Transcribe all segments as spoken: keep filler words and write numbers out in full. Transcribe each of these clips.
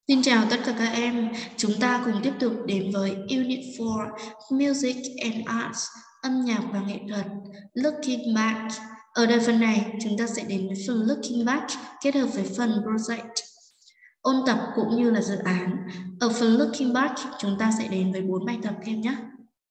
Xin chào tất cả các em, chúng ta cùng tiếp tục đến với Unit bốn Music and Arts, âm nhạc và nghệ thuật, Looking Back. Ở đây phần này, chúng ta sẽ đến với phần Looking Back kết hợp với phần Project, ôn tập cũng như là dự án. Ở phần Looking Back, chúng ta sẽ đến với bốn bài tập em nhé.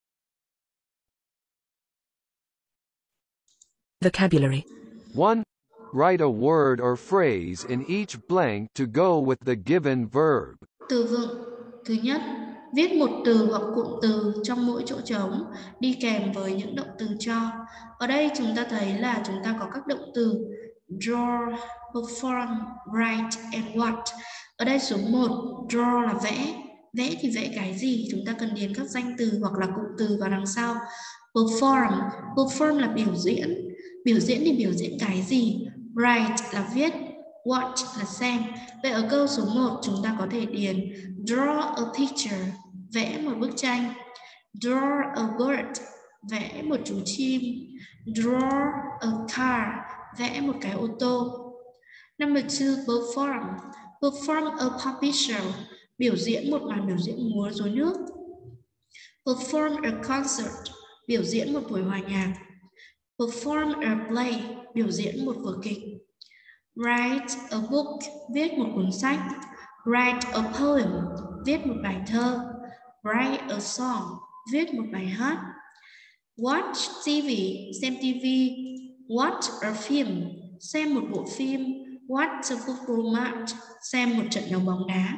Vocabulary. one. Write a word or phrase in each blank to go with the given verb. Từ vựng. Thứ nhất, viết một từ hoặc cụm từ trong mỗi chỗ trống đi kèm với những động từ cho. Ở đây chúng ta thấy là chúng ta có các động từ draw, perform, write and what. Ở đây số một, draw là vẽ. Vẽ thì vẽ cái gì? Chúng ta cần điền các danh từ hoặc là cụm từ vào đằng sau. Perform, perform là biểu diễn. Biểu diễn thì biểu diễn cái gì? Write là viết. Watch là xem. Vậy ở câu số một chúng ta có thể điền draw a picture, vẽ một bức tranh. Draw a bird, vẽ một chú chim. Draw a car, vẽ một cái ô tô. Number two, perform. Perform a puppet show, biểu diễn một màn biểu diễn múa rối nước. Perform a concert, biểu diễn một buổi hòa nhạc. Perform a play, biểu diễn một vở kịch. Write a book, viết một cuốn sách. Write a poem, viết một bài thơ. Write a song, viết một bài hát. Watch ti vi, xem ti vi. Watch a film, xem một bộ phim. Watch a football match, xem một trận đấu bóng đá.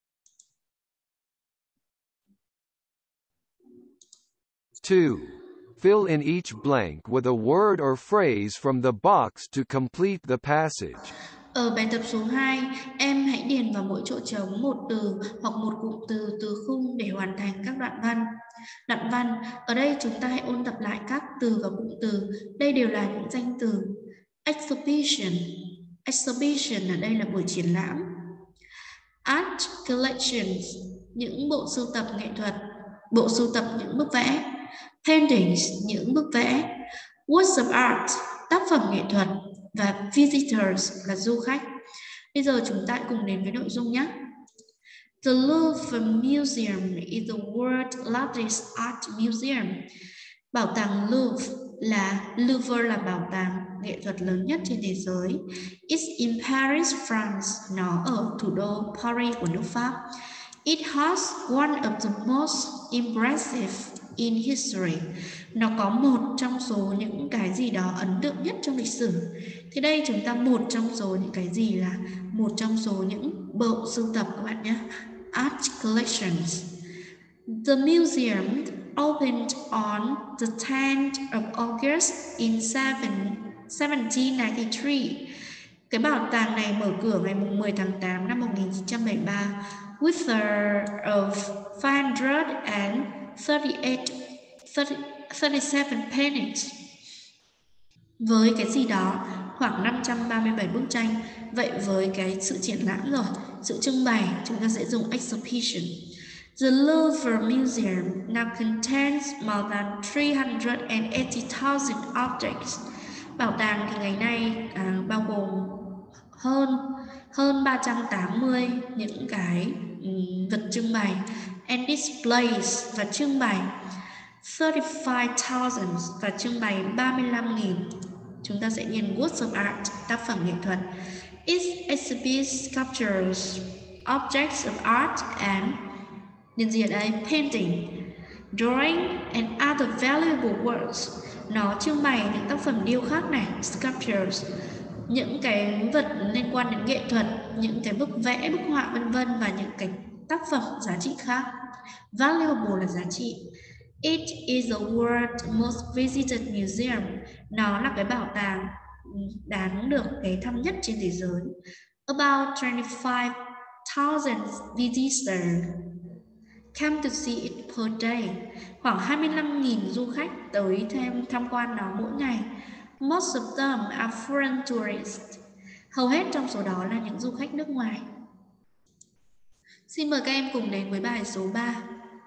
two. Fill in each blank with a word or phrase from the box to complete the passage. Ở bài tập số hai, em hãy điền vào mỗi chỗ trống một từ hoặc một cụm từ từ khung để hoàn thành các đoạn văn. Đoạn văn, ở đây chúng ta hãy ôn tập lại các từ và cụm từ. Đây đều là những danh từ. Exhibition, exhibition ở đây là buổi triển lãm. Art collections, những bộ sưu tập nghệ thuật, bộ sưu tập những bức vẽ. Paintings, những bức vẽ. Works of art, tác phẩm nghệ thuật. Và visitors là du khách. Bây giờ chúng ta cùng đến với nội dung nhé. The Louvre Museum is the world's largest art museum. Bảo tàng Louvre là Louvre là bảo tàng nghệ thuật lớn nhất trên thế giới. It's in Paris, France. Nó ở thủ đô Paris của nước Pháp. It has one of the most impressive in history. Nó có một trong số những cái gì đó ấn tượng nhất trong lịch sử. Thì đây chúng ta một trong số những cái gì là một trong số những bộ sưu tập các bạn nhé. Art collections. The museum opened on the tenth of August in seventeen ninety-three. Cái bảo tàng này mở cửa ngày mười tháng tám năm một nghìn chín trăm bảy mươi ba with a of five hundred thirty-eight thirty-seven paintings. Với cái gì đó khoảng năm trăm ba mươi bảy bức tranh. Vậy với cái sự triển lãm rồi, sự trưng bày, chúng ta sẽ dùng exhibition. The Louvre Museum now contains more than three hundred eighty thousand objects. Bảo tàng thì ngày nay à, bao gồm hơn hơn ba trăm tám mươi những cái um, vật trưng bày and displays và trưng bày thirty-five thousand và trưng bày ba mươi lăm nghìn. Chúng ta sẽ nhìn works of art, tác phẩm nghệ thuật. It exhibits sculptures, objects of art and nhìn gì ở đây? Painting, drawing and other valuable works. Nó trưng bày những tác phẩm điêu khắc này, sculptures, những cái vật liên quan đến nghệ thuật, những cái bức vẽ, bức họa vân vân và những cái tác phẩm giá trị khác. Valuable là giá trị. It is the world's most visited museum. Nó là cái bảo tàng đáng được ghé thăm nhất trên thế giới. About twenty-five thousand visitors come to see it per day. Khoảng hai mươi lăm nghìn du khách tới thêm tham quan nó mỗi ngày. Most of them are foreign tourists. Hầu hết trong số đó là những du khách nước ngoài. Xin mời các em cùng đến với bài số ba.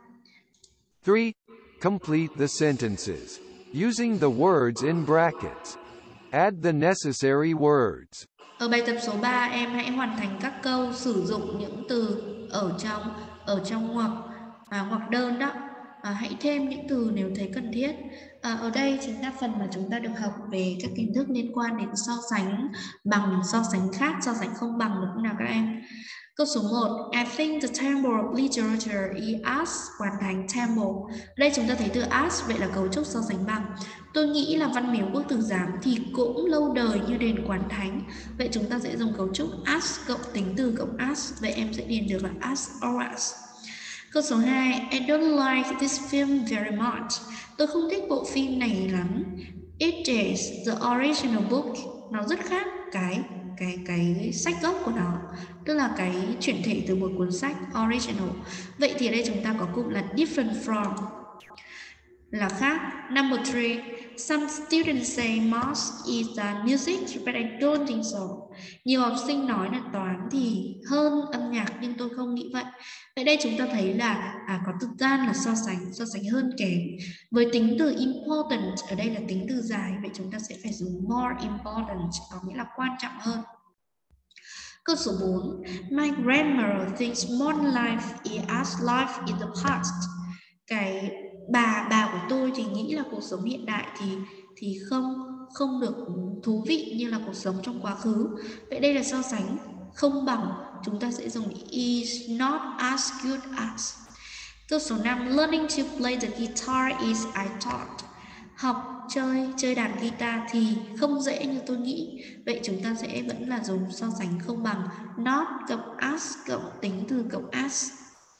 three. Complete the sentences using the words in brackets. Add the necessary words. Ở bài tập số ba, em hãy hoàn thành các câu sử dụng những từ ở trong ở trong ngoặc à, ngoặc đơn đó. À, hãy thêm những từ nếu thấy cần thiết. À, ở đây chính là phần mà chúng ta được học về các kiến thức liên quan đến so sánh bằng, so sánh khác, so sánh không bằng, đúng không nào các em? Câu số một, I think the table of literature is as, hoàn thành table. Đây chúng ta thấy từ as, vậy là cấu trúc so sánh bằng. Tôi nghĩ là văn miếu quốc tử giám thì cũng lâu đời như đền Quán Thánh. Vậy chúng ta sẽ dùng cấu trúc as cộng tính từ cộng as. Vậy em sẽ điền được là as or as. Câu số hai, I don't like this film very much. Tôi không thích bộ phim này lắm. It is the original book. Nó rất khác cái cái cái sách gốc của nó, tức là cái chuyển thể từ một cuốn sách original. Vậy thì ở đây chúng ta có cụm là different from, là khác. Number three, some students say math is the music, but I don't think so. Nhiều học sinh nói là toán thì hơn âm nhạc, nhưng tôi không nghĩ vậy. Vậy đây chúng ta thấy là à, có thực gian là so sánh, so sánh hơn kém. Với tính từ important, ở đây là tính từ dài, vậy chúng ta sẽ phải dùng more important, có nghĩa là quan trọng hơn. Câu số bốn, my grandmother thinks modern life is as life in the past. Cái bà bà của tôi thì nghĩ là cuộc sống hiện đại thì thì không không được thú vị như là cuộc sống trong quá khứ. Vậy đây là so sánh không bằng, chúng ta sẽ dùng is not as good as. Câu số năm, learning to play the guitar is I thought. Học chơi chơi đàn guitar thì không dễ như tôi nghĩ. Vậy chúng ta sẽ vẫn là dùng so sánh không bằng, not cộng as cộng tính từ cộng as.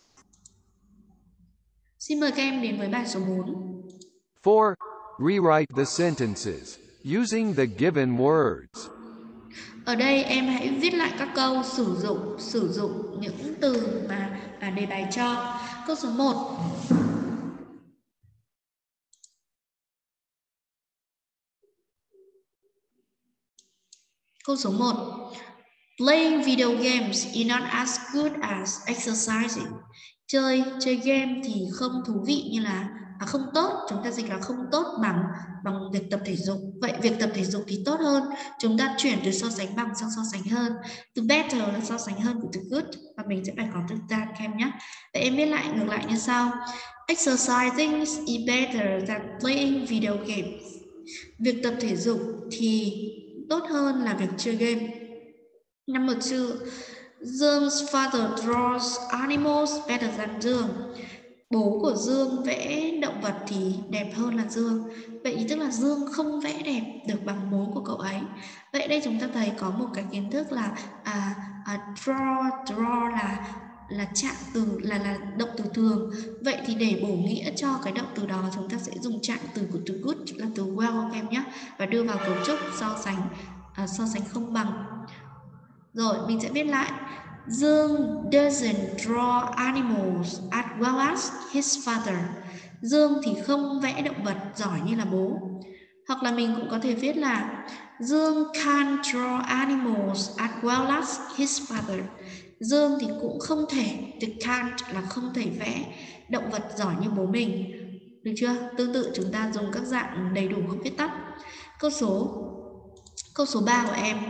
Xin mời các em đến với bài số bốn. four. Rewrite the sentences using the given words. Ở đây em hãy viết lại các câu sử dụng sử dụng những từ mà à, đề bài cho. Câu số một. Câu số một. Playing video games is not as good as exercising. Chơi chơi game thì không thú vị như là à, không tốt, chúng ta dịch là không tốt bằng bằng việc tập thể dục. Vậy việc tập thể dục thì tốt hơn, chúng ta chuyển từ so sánh bằng sang so sánh hơn. Từ better là so sánh hơn của từ good, và mình sẽ phải có từ that các em nhé. Vậy em viết lại ngược lại như sau. Exercising is better than playing video games. Việc tập thể dục thì tốt hơn là việc chơi game. Number two, Dương father draws animals better than Dương. Bố của Dương vẽ động vật thì đẹp hơn là Dương. Vậy tức là Dương không vẽ đẹp được bằng bố của cậu ấy. Vậy đây chúng ta thấy có một cái kiến thức là à, à, draw, draw là là trạng từ, là là động từ thường. Vậy thì để bổ nghĩa cho cái động từ đó, chúng ta sẽ dùng trạng từ của từ good là từ well các em nhé, và đưa vào cấu trúc so sánh à, so sánh không bằng. Rồi mình sẽ viết lại. Dương doesn't draw animals as well as his father. Dương thì không vẽ động vật giỏi như là bố. Hoặc là mình cũng có thể viết là Dương can't draw animals as well as his father. Dương thì cũng không thể, từ can't là không thể vẽ động vật giỏi như bố mình. Được chưa? Tương tự chúng ta dùng các dạng đầy đủ không viết tắt. Câu số Câu số ba của em.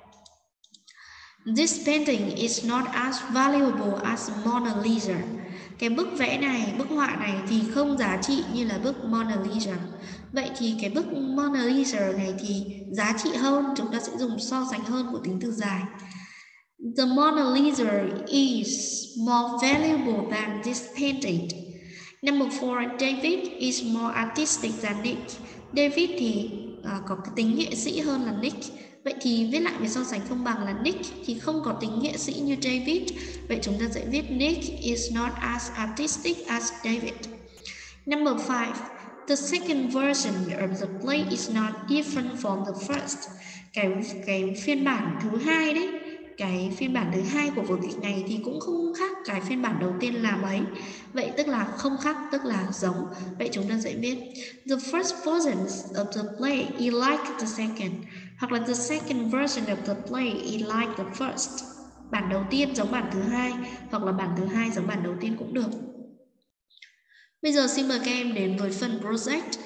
This painting is not as valuable as Mona Lisa. Cái bức vẽ này, bức họa này thì không giá trị như là bức Mona Lisa. Vậy thì cái bức Mona Lisa này thì giá trị hơn, chúng ta sẽ dùng so sánh hơn của tính từ dài. The Mona Lisa is more valuable than this painting. Number four, David is more artistic than Nick. David thì uh, có cái tính nghệ sĩ hơn là Nick. Vậy thì viết lại về so sánh không bằng là Nick thì không có tính nghệ sĩ như David. Vậy chúng ta sẽ viết Nick is not as artistic as David. Number five, the second version of the play is not different from the first. Cái cái phiên bản thứ hai đấy, cái phiên bản thứ hai của vở kịch này thì cũng không khác cái phiên bản đầu tiên là mấy. Vậy tức là không khác, tức là giống. Vậy chúng ta sẽ viết the first version of the play is like the second. Hoặc là the second version of the play is like the first. Bản đầu tiên giống bản thứ hai, hoặc là bản thứ hai giống bản đầu tiên cũng được. Bây giờ xin mời các em đến với phần project.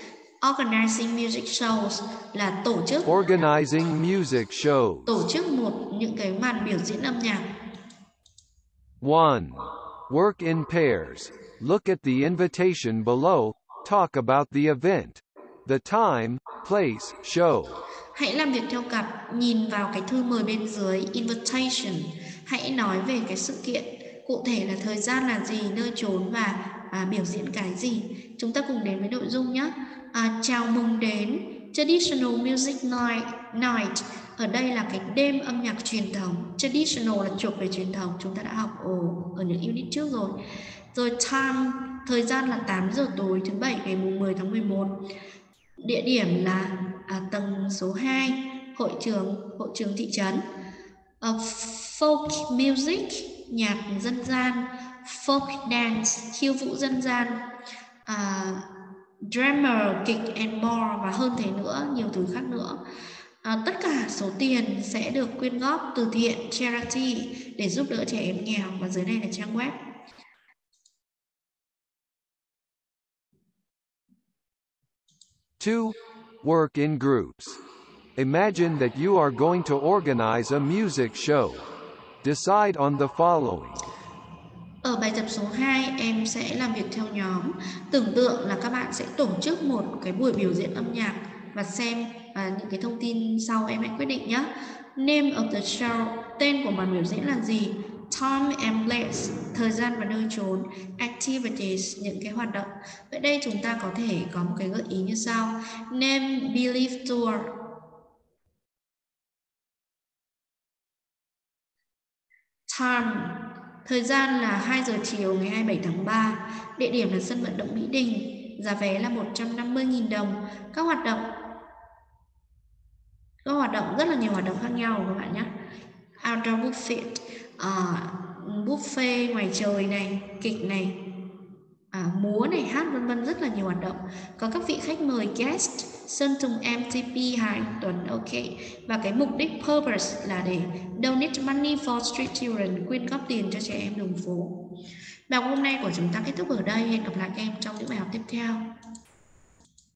Organizing music shows là tổ chức Organizing music shows. tổ chức một những cái màn biểu diễn âm nhạc. one. Work in pairs. Look at the invitation below. Talk about the event. The time, place, show. Hãy làm việc theo cặp, nhìn vào cái thư mời bên dưới invitation. Hãy nói về cái sự kiện, cụ thể là thời gian là gì, nơi trốn và à, biểu diễn cái gì. Chúng ta cùng đến với nội dung nhé. À, chào mừng đến Traditional Music Night, night. Ở đây là cái đêm âm nhạc truyền thống. Traditional là thuộc về truyền thống, chúng ta đã học ở, ở những unit trước rồi. Rồi time, thời gian là tám giờ tối thứ bảy ngày mười tháng mười một. Địa điểm là à, tầng số hai, hội trường, hội trường thị trấn. Uh, folk music, nhạc dân gian. Folk dance, khiêu vũ dân gian. Uh, drummer, kịch and more, và hơn thế nữa, nhiều thứ khác nữa. À, tất cả số tiền sẽ được quyên góp từ thiện charity để giúp đỡ trẻ em nghèo, và dưới này là trang web. two. Work in groups. Imagine that you are going to organize a music show. Decide on the following. Ở bài tập số hai, em sẽ làm việc theo nhóm. Tưởng tượng là các bạn sẽ tổ chức một cái buổi biểu diễn âm nhạc và xem à, những cái thông tin sau em hãy quyết định nhé. Name of the show, tên của màn biểu diễn là gì? Time and place, thời gian và nơi trốn. Activities, những cái hoạt động. Vậy đây chúng ta có thể có một cái gợi ý như sau. Name Believe Tour. Time, thời gian là hai giờ chiều ngày hai mươi bảy tháng ba. Địa điểm là sân vận động Mỹ Đình. Giá vé là một trăm năm mươi nghìn đồng. Các hoạt động Các hoạt động rất là nhiều hoạt động khác nhau các bạn nhé. Outdoor buffet, uh, buffet ngoài trời này, kịch này, à, múa này, hát vân vân, rất là nhiều hoạt động. Có các vị khách mời guest, Sơn Tùng em tê pê Hà Anh Tuấn, ok. Và cái mục đích purpose là để donate money for street children, quyên góp tiền cho trẻ em đường phố. Bài học hôm nay của chúng ta kết thúc ở đây. Hẹn gặp lại các em trong những bài học tiếp theo.